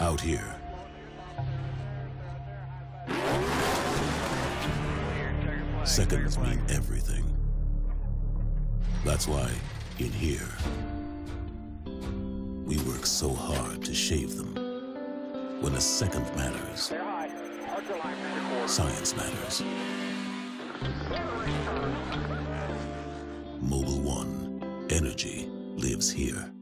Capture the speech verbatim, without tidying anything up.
out here. Seconds mean everything. That's why, in here, we work so hard to shave them. When a second matters, science matters. Mobil One. Energy lives here.